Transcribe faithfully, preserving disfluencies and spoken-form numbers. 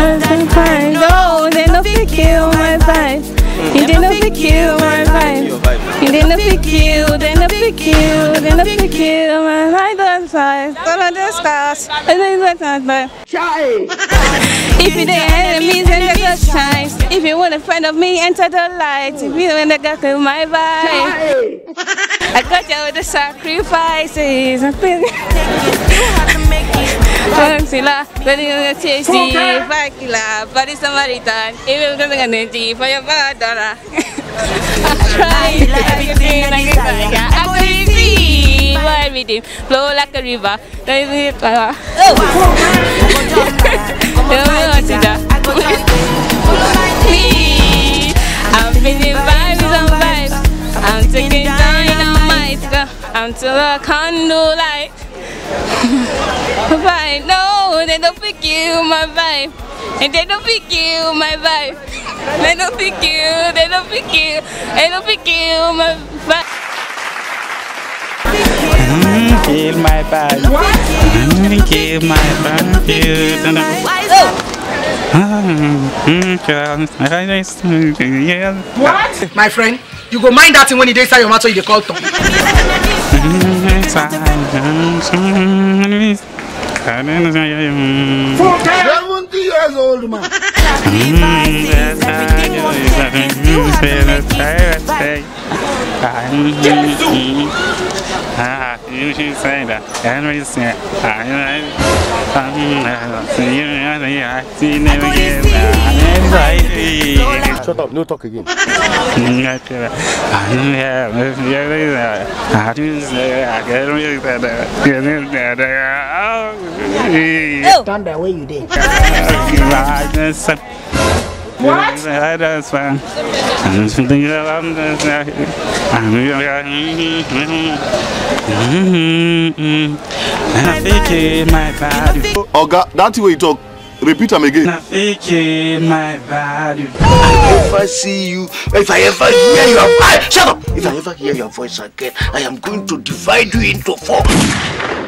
No, they no fit kill my vibe. You did not fit kill my vibe. You did not fit kill. They no fit kill. They no fit kill my vibe. Don't fight. Don't the stars. I don't want to shine. If you the enemies and the good times. If you want a friend of me, enter the light. If you want to go to my vibe, I got you with the sacrifices. Sila, pwede nga chasey, five kila, pwede sa maritan, even kung nga nenti, pa yung mga dara. Try everything like a tiger, ako easy, wild with him, flow like a river, tayo yung para. Oh! Yung mga sila. I'm feeling vibes on vibes, I'm taking dynamite, I'm to the candlelight. Vibe, no, they don't pick you, my vibe. And they don't pick you, my vibe. They don't pick you, they don't pick you, they don't pick you, my vibe. Mm, kill my vibe. Mm, kill my vibe. What? My friend, you go mind that thing when you decide your matter you call to. seventy years old man. Ah, you should say that. Henry said, I Shut up, no talk again. Stand there where you did. What? That's fine. I'm feeling around my body. Oh God, that's the way you talk. Repeat them again. My body. If I ever see you, if I ever hear your voice, shut up! If I ever hear your voice again, I am going to divide you into four.